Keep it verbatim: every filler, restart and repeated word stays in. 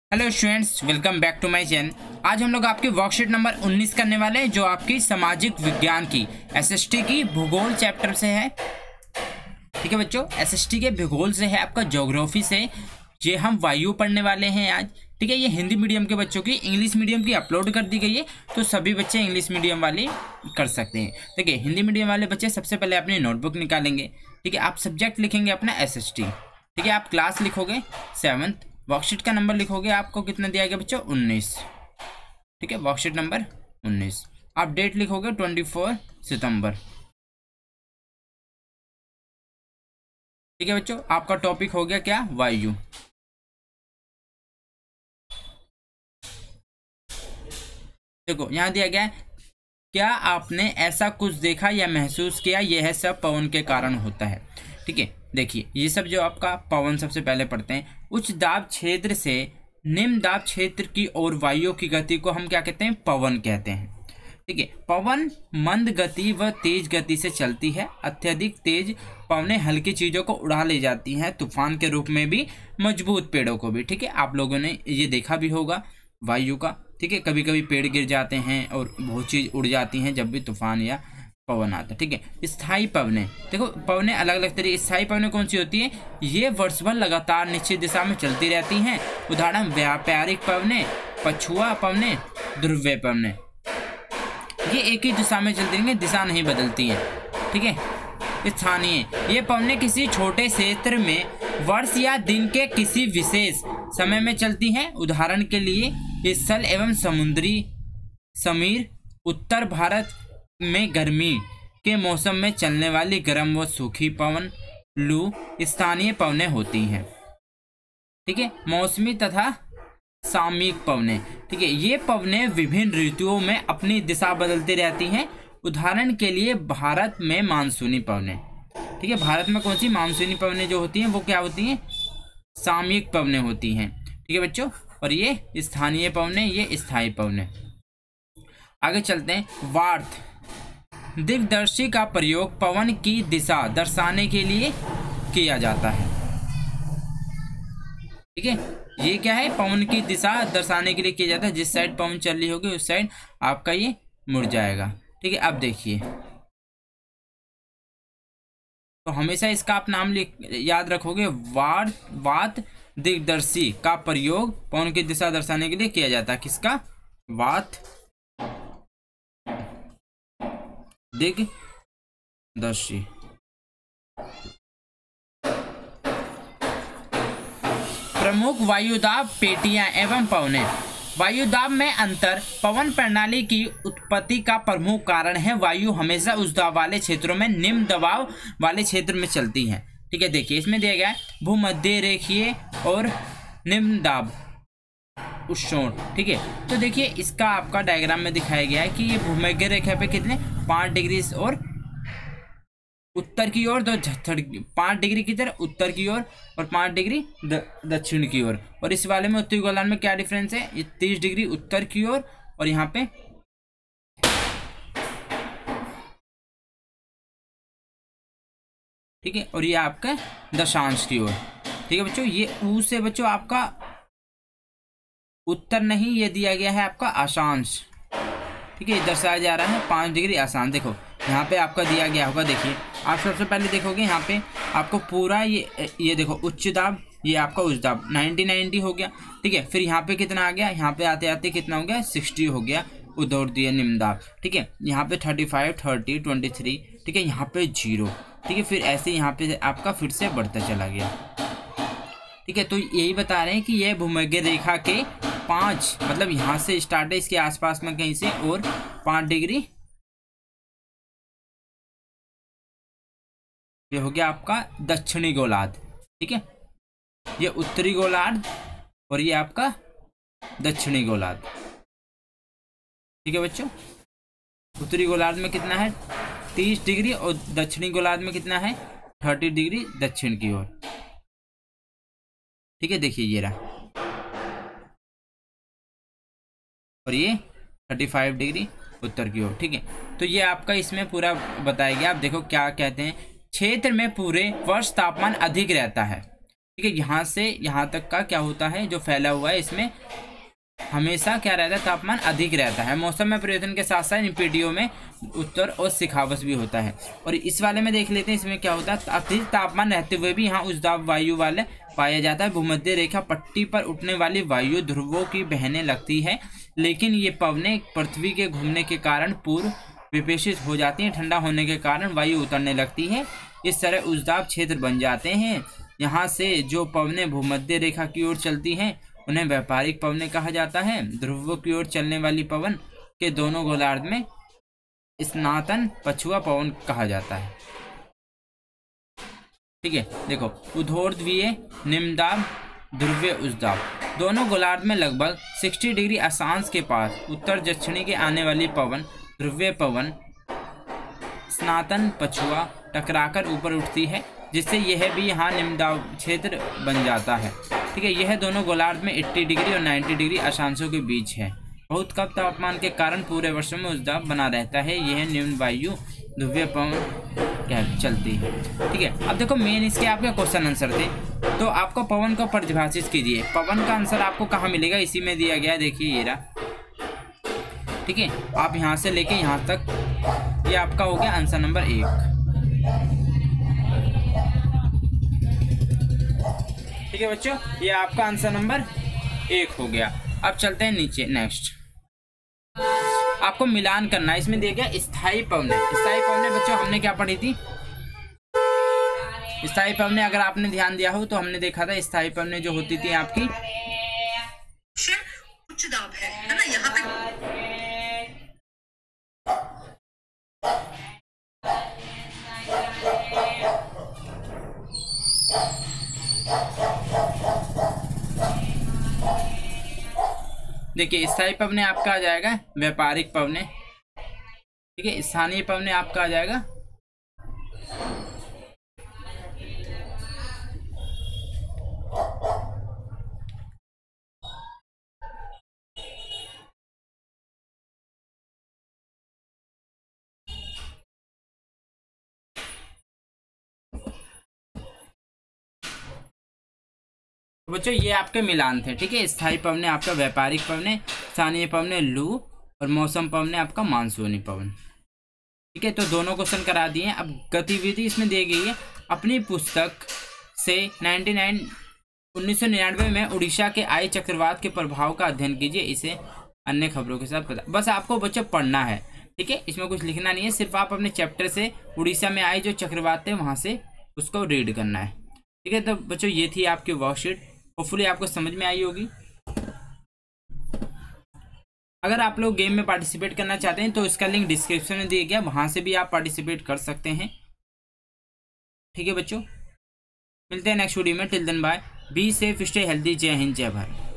Hello students, welcome back to my channel. आज हम लोग आपकी वर्कशीट नंबर उन्नीस करने वाले हैं, जो आपकी सामाजिक विज्ञान की एसएसटी की भूगोल चैप्टर से है। ठीक है बच्चों, एसएसटी के भूगोल से है, आपका ज्योग्राफी से ये हम वायु पढ़ने वाले हैं आज। ठीक है, ये हिंदी मीडियम के बच्चों की, इंग्लिश मीडियम की अपलोड कर दी गई है, तो सभी बच्चे इंग्लिश मीडियम वाले कर सकते हैं। देखिए, हिंदी मीडियम वाले बच्चे सबसे पहले अपनी नोटबुक निकालेंगे। ठीक है, आप सब्जेक्ट लिखेंगे अपना एसएसटी। ठीक है, आप क्लास लिखोगे सेवन्थ, वर्कशीट का नंबर लिखोगे, आपको कितना दिया गया बच्चों, उन्नीस। ठीक है, वर्कशीट नंबर उन्नीस। आप डेट लिखोगे चौबीस सितंबर। ठीक है बच्चों, आपका टॉपिक हो गया क्या, वायु। देखो यहाँ दिया गया है, क्या आपने ऐसा कुछ देखा या महसूस किया, यह सब पवन के कारण होता है। ठीक है, देखिए ये सब जो आपका पवन, सबसे पहले पढ़ते हैं, उच्च दाब क्षेत्र से निम्न दाब क्षेत्र की ओर वायु की गति को हम क्या कहते हैं, पवन कहते हैं। ठीक है, पवन मंद गति व तेज गति से चलती है। अत्यधिक तेज पवनें हल्की चीजों को उड़ा ले जाती हैं, तूफान के रूप में भी, मजबूत पेड़ों को भी। ठीक है, आप लोगों ने ये देखा भी होगा वायु का। ठीक है, कभी कभी पेड़ गिर जाते हैं और बहुत चीज उड़ जाती हैं जब भी तूफान या पवन आता है। ठीक है, स्थायी पवनें, देखो पवनें अलग अलग तरीके। स्थायी पवनें कौन सी होती है, ये वर्ष भर लगातार निश्चित दिशा में चलती रहती हैं। उदाहरण व्यापारिक पवनें, पछुआ पवनें, ध्रुवीय पवनें। ये एक ही दिशा में चलती रहेंगी, दिशा नहीं बदलती है। ठीक है, स्थानीय, ये पवनें किसी छोटे क्षेत्र में वर्ष या दिन के किसी विशेष समय में चलती हैं। उदाहरण के लिए स्थल एवं समुद्री समीर, उत्तर भारत में गर्मी के मौसम में चलने वाली गर्म व सूखी पवन, लू, स्थानीय पवनें होती हैं। ठीक है, मौसमी तथा सामयिक पवनें। ठीक है, ये पवनें विभिन्न ऋतुओं में अपनी दिशा बदलती रहती हैं। उदाहरण के लिए भारत में मानसूनी पवनें। ठीक है, भारत में कौन सी मानसूनी पवनें जो होती हैं वो क्या होती हैं, सामयिक पवनें होती हैं। ठीक है बच्चों, और ये स्थानीय पवनें, ये स्थायी पवनें। आगे चलते हैं, वार्थ, दिग्दर्शी का प्रयोग पवन की दिशा दर्शाने के लिए किया जाता है। ठीक है, ये क्या है, पवन की दिशा दर्शाने के लिए किया जाता है। जिस साइड पवन चल रही होगी उस साइड आपका ये मुड़ जाएगा। ठीक है, अब देखिए, तो हमेशा इसका आप नाम लिख याद रखोगे, वार वात दिग्दर्शी का प्रयोग पवन की दिशा दर्शाने के लिए किया जाता है। किसका, वात दिग्दर्शी। प्रमुख वायुदाब पेटियां एवं पवनें। वायुदाब में अंतर पवन प्रणाली की उत्पत्ति का प्रमुख कारण है। वायु हमेशा उच्च दाब वाले क्षेत्रों में निम्न दबाव वाले क्षेत्र में चलती है। ठीक है, देखिए इसमें दिया गया है भूमध्य रेखीय और निम्न दाब उष्ण। ठीक है, तो देखिए इसका आपका डायग्राम में दिखाया गया है कि ये भूमध्य रेखा पे कितने पाँच डिग्री और उत्तर की ओर, दो पाँच डिग्री की तरह उत्तर की ओर और पाँच डिग्री दक्षिण की ओर। और इस वाले में उत्तरी गोलार्ध में क्या डिफरेंस है, ये तीस डिग्री उत्तर की ओर और यहाँ पे ठीक है, और ये आपका दशांश की ओर। ठीक है बच्चों, ये ऊ से बच्चों आपका उत्तर नहीं, ये दिया गया है आपका अक्षांश। ठीक है, दर्शाया जा रहा है पाँच डिग्री अक्षांश। देखो यहाँ पे आपका दिया गया होगा, देखिए आप सबसे पहले देखोगे यहाँ पे आपको पूरा ये ये देखो उच्च दाब, ये आपका उच्च दाब नब्बे नब्बे हो गया। ठीक है, फिर यहाँ पे कितना आ गया, यहाँ पे आते आते कितना हो गया, साठ हो गया, उधर दिए निम्न दाब। ठीक है, यहाँ पे पैंतीस, तीस, तेईस। ठीक है, यहाँ पे जीरो। ठीक है, फिर ऐसे यहाँ पे आपका फिर से बढ़ता चला गया। ठीक है, तो यही बता रहे हैं कि यह भूमध्य रेखा के पाँच, मतलब यहाँ से स्टार्ट है, इसके आसपास में कहीं से, और पाँच डिग्री ये हो गया आपका दक्षिणी गोलार्ध। ठीक है, ये उत्तरी गोलार्ध और ये आपका दक्षिणी गोलार्ध। ठीक है बच्चों, उत्तरी गोलार्ध में कितना है, तीस डिग्री, और दक्षिणी गोलार्ध में कितना है, तीस डिग्री दक्षिण की ओर। ठीक है, देखिए ये रहा, और ये पैंतीस डिग्री उत्तर की ओर। ठीक है, तो ये आपका इसमें पूरा बताया गया। आप देखो क्या कहते हैं, क्षेत्र में पूरे वर्ष तापमान अधिक रहता है। ठीक है। यहाँ से यहाँ तक का क्या होता है, जो फैला हुआ है इसमें हमेशा क्या रहता है, तापमान अधिक रहता है। मौसम में परिवर्तन के साथ साथ इन पीढ़ियों में उत्तर और सिखावस भी होता है। और इस वाले में देख लेते हैं, इसमें क्या होता है, अत्यधिक तापमान रहते हुए भी यहाँ उच्चदाब वायु वाले पाया जाता है। भूमध्य रेखा पट्टी पर उठने वाली वायु ध्रुवों की बहने लगती है, लेकिन ये पवनें पृथ्वी के घूमने के कारण पूर्व विपेषित हो जाती हैं। ठंडा होने के कारण वायु उतरने लगती है। इस तरह उच्चदाब क्षेत्र बन जाते हैं। यहाँ से जो पवनें भूमध्य रेखा की ओर चलती हैं उन्हें व्यापारिक पवनें कहा जाता है। ध्रुवों की ओर चलने वाली पवन के दोनों गोलार्ध में स्नातन पछुआ पवन कहा जाता है। ठीक है, देखो ऊर्ध्वध्रुवीय निम्नदाब, ध्रुवीय उच्चदाब, दोनों गोलार्ध में लगभग साठ डिग्री अक्षांश के पास उत्तर दक्षिणी के आने वाली पवन ध्रुवीय पवन स्नातन पछुआ टकराकर ऊपर उठती है, जिससे यह भी यहाँ निम्नदाब क्षेत्र बन जाता है। ठीक है, यह दोनों गोलार्ध में अस्सी डिग्री और नब्बे डिग्री अक्षांशों के बीच है। बहुत कम तापमान के कारण पूरे वर्षों में उच्चदाब बना रहता है। यह निम्न वायु ध्रुवीय पवन क्या चलती है। ठीक है, अब देखो मेन इसके आपके क्वेश्चन आंसर थे, तो आपको पवन को परिभाषित कीजिए। पवन का आंसर आपको कहाँ मिलेगा, इसी में दिया गया है, देखिए ये रहा। ठीक है, आप यहाँ से लेके यहाँ तक ये आपका हो गया आंसर नंबर एक। ठीक है बच्चों, ये आपका आंसर नंबर एक हो गया। अब चलते हैं नीचे, नेक्स्ट आपको मिलान करना है। इसमें दिया गया स्थायी पवनें। स्थायी पवनें बच्चों हमने क्या पढ़ी थी, स्थायी पवनें अगर आपने ध्यान दिया हो तो हमने देखा था स्थायी पवनें जो होती थी आपकी उच्च दाब है, है ना, यहाँ पे देखिए स्थायी पवनें आपका आ जाएगा व्यापारिक पवनें। ठीक है, स्थानीय पवनें आपका आ जाएगा बच्चों, ये आपके मिलान थे। ठीक है, स्थायी पवनें आपका व्यापारिक पवनें, स्थानीय पवनें लू और मौसम पवनें आपका मानसूनी पवन। ठीक है, तो दोनों क्वेश्चन करा दिए। अब गतिविधि इसमें दी गई है। अपनी पुस्तक से निन्यानवे उन्नीस सौ निन्यानवे में उड़ीसा के आई चक्रवात के प्रभाव का अध्ययन कीजिए। इसे अन्य खबरों के साथ पता, बस आपको बच्चों पढ़ना है। ठीक है, इसमें कुछ लिखना नहीं है, सिर्फ आप अपने चैप्टर से उड़ीसा में आए जो चक्रवात थे वहां से उसको रीड करना है। ठीक है, तो बच्चों ये थी आपकी वर्कशीट, होपफुली आपको समझ में आई होगी। अगर आप लोग गेम में पार्टिसिपेट करना चाहते हैं तो इसका लिंक डिस्क्रिप्शन में दिया गया, वहां से भी आप पार्टिसिपेट कर सकते हैं। ठीक है बच्चों, मिलते हैं नेक्स्ट वीडियो में। Till then bye, be safe, stay healthy. जय हिंद, जय भारत।